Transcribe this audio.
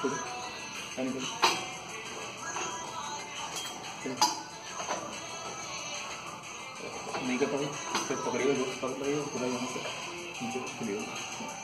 नहीं करता हूँ, पकड़िएगा, जो पकड़ रही है पूरा यहाँ से नीचे